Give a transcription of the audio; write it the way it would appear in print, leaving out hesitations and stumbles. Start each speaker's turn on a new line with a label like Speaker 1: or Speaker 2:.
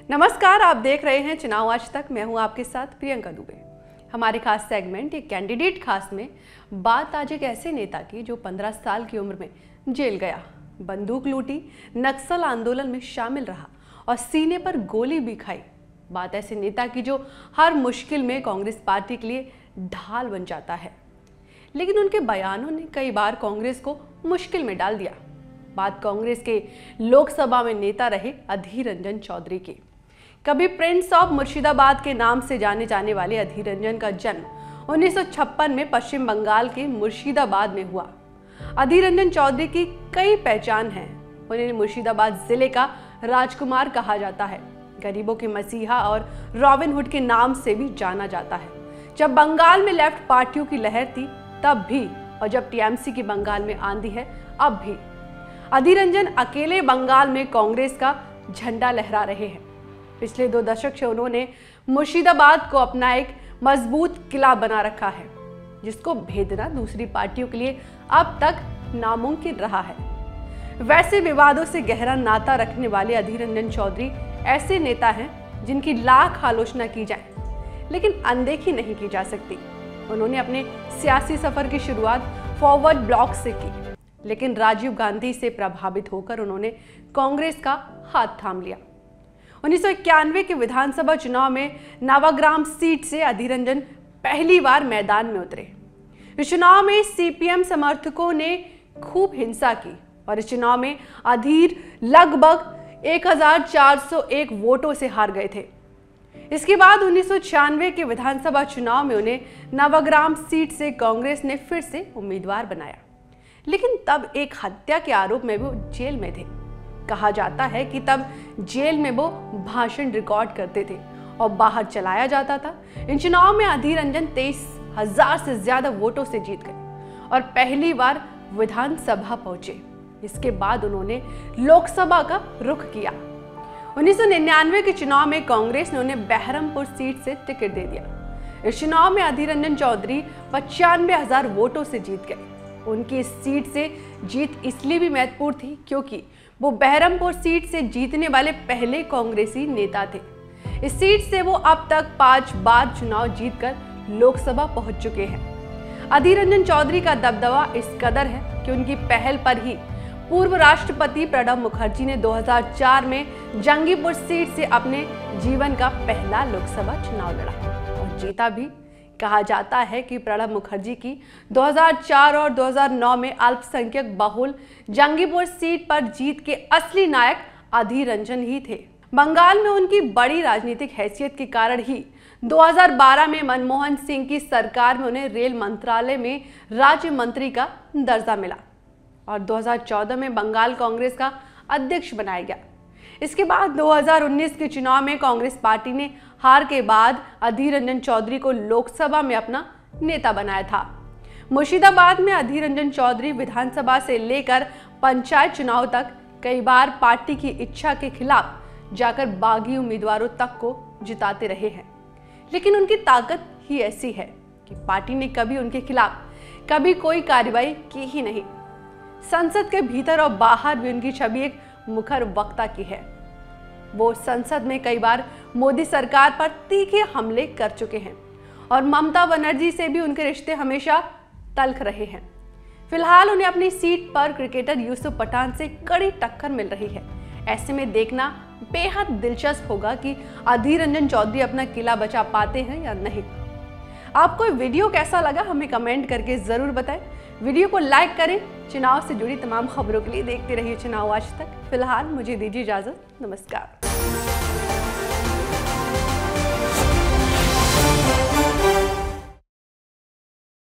Speaker 1: नमस्कार, आप देख रहे हैं चुनाव आज तक। मैं हूं आपके साथ प्रियंका दुबे। हमारे खास सेगमेंट एक कैंडिडेट खास में बात आज एक ऐसे नेता की जो 15 साल की उम्र में जेल गया, बंदूक लूटी, नक्सल आंदोलन में शामिल रहा और सीने पर गोली भी खाई। बात ऐसे नेता की जो हर मुश्किल में कांग्रेस पार्टी के लिए ढाल बन जाता है, लेकिन उनके बयानों ने कई बार कांग्रेस को मुश्किल में डाल दिया। बात कांग्रेस के लोकसभा में नेता रहे अधीर रंजन चौधरी की। कभी प्रिंस ऑफ मुर्शिदाबाद के नाम से जाने जाने वाले अधीर रंजन का जन्म 1956 में पश्चिम बंगाल के मुर्शिदाबाद में हुआ। अधीर रंजन चौधरी की कई पहचान है। उन्हें मुर्शिदाबाद जिले का राजकुमार कहा जाता है, गरीबों के मसीहा और रॉबिन हुड के नाम से भी जाना जाता है। जब बंगाल में लेफ्ट पार्टियों की लहर थी तब भी, और जब टीएमसी की बंगाल में आंधी है अब भी, अधीर रंजन अकेले बंगाल में कांग्रेस का झंडा लहरा रहे हैं। पिछले 2 दशक से उन्होंने मुर्शिदाबाद को अपना एक मजबूत किला बना रखा है, जिसको भेदना दूसरी पार्टियों के लिए अब तक नामुमकिन रहा है। वैसे विवादों से गहरा नाता रखने वाले अधीर रंजन चौधरी ऐसे नेता हैं जिनकी लाख आलोचना की जाए लेकिन अनदेखी नहीं की जा सकती। उन्होंने अपने सियासी सफर की शुरुआत फॉरवर्ड ब्लॉक से की, लेकिन राजीव गांधी से प्रभावित होकर उन्होंने कांग्रेस का हाथ थाम लिया। 1991 के विधानसभा चुनाव में नवाग्राम सीट से अधीर रंजन पहली बार मैदान में उतरे। इस चुनाव में सीपीएम समर्थकों ने खूब हिंसा की और इस चुनाव में अधीर लगभग 1401 वोटों से हार गए थे। इसके बाद 1996 के विधानसभा चुनाव में उन्हें नवाग्राम सीट से कांग्रेस ने फिर से उम्मीदवार बनाया, लेकिन तब एक हत्या के आरोप में वो जेल में थे। कहा जाता है कि तब जेल में वो भाषण रिकॉर्ड करते थे और बाहर चलाया जाता था। इन चुनाव में अधीर रंजन 23,000 से ज्यादा वोटों से जीत गए और पहली बार विधानसभा पहुंचे। इसके बाद उन्होंने लोकसभा का रुख किया। 1999 के चुनाव में कांग्रेस ने उन्हें बहरमपुर सीट से टिकट दे दिया। इस चुनाव में अधीर रंजन चौधरी 95,000 वोटों से जीत गए। उनकी इस सीट से जीत इसलिए भी महत्वपूर्ण थी क्योंकि वो बहरमपुर सीट से जीतने वाले पहले कांग्रेसी नेता थे। इस सीट से वो अब तक 5 बार चुनाव जीतकर लोकसभा पहुंच चुके हैं। अधीर रंजन चौधरी का दबदबा इस कदर है कि उनकी पहल पर ही पूर्व राष्ट्रपति प्रणब मुखर्जी ने 2004 में जंगीपुर सीट से अपने जीवन का पहला लोकसभा चुनाव लड़ा और जीता भी। कहा जाता है कि प्रणब मुखर्जी की 2004 और 2009 में अल्पसंख्यक बहुल जंगीपुर सीट पर जीत के असली नायक अधीर रंजन ही थे। बंगाल में उनकी बड़ी राजनीतिक हैसियत के कारण ही 2012 में मनमोहन सिंह की सरकार में उन्हें रेल मंत्रालय में राज्य मंत्री का दर्जा मिला और 2014 में बंगाल कांग्रेस का अध्यक्ष बनाया गया। इसके बाद 2019 के चुनाव में कांग्रेस पार्टी ने हार के बाद अधीर रंजन चौधरी को लोकसभा में अपना नेता बनाया था। मुर्शिदाबाद में अधीर रंजन चौधरी विधानसभा से लेकर पंचायत चुनाव तक कई बार पार्टी की इच्छा के खिलाफ जाकर बागी उम्मीदवारों तक को जिताते रहे हैं, लेकिन उनकी ताकत ही ऐसी है कि पार्टी ने कभी उनके खिलाफ कभी कोई कार्रवाई की ही नहीं। संसद के भीतर और बाहर भी उनकी छवि एक मुखर वक्ता की है। वो संसद में कई बार मोदी सरकार पर तीखे हमले कर चुके हैं और ममता बनर्जी से भी उनके रिश्ते हमेशा तल्ख रहे हैं। फिलहाल उन्हें अपनी सीट पर क्रिकेटर यूसुफ पठान से कड़ी टक्कर मिल रही है। ऐसे में देखना बेहद दिलचस्प होगा कि अधीर रंजन चौधरी अपना किला बचा पाते हैं या नहीं। आपको वीडियो कैसा लगा हमें कमेंट करके जरूर बताएं। वीडियो को लाइक करें। चुनाव से जुड़ी तमाम खबरों के लिए देखते रहिए चुनाव आज तक। फिलहाल मुझे दीजिए इजाजत। नमस्कार।